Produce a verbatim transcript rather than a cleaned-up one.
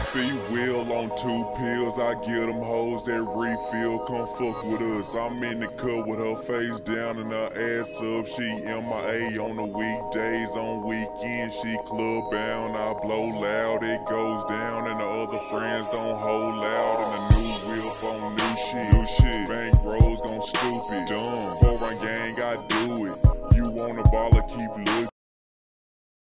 See Will on two pills, I get them hoes that refill, come fuck with us. I'm in the cut with her face down and her ass up. She M I A on the weekdays, on weekends she club bound. I blow loud, it goes down, and the other friends don't hold loud. And the new whip on